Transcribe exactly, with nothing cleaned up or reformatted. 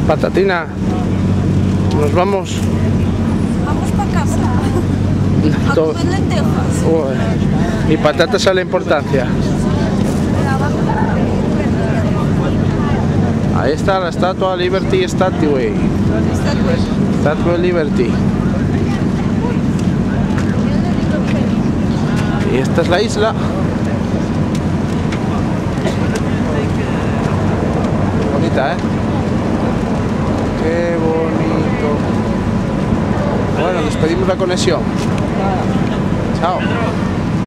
Patatina, nos vamos. Vamos para casa. A To- comer lentejas. Uy, y patatas a la importancia. Ahí está la estatua Liberty Statue. Estatua Liberty. Y esta es la isla. Bonita, ¿eh? Qué bonito. Bueno, despedimos la conexión. Chao.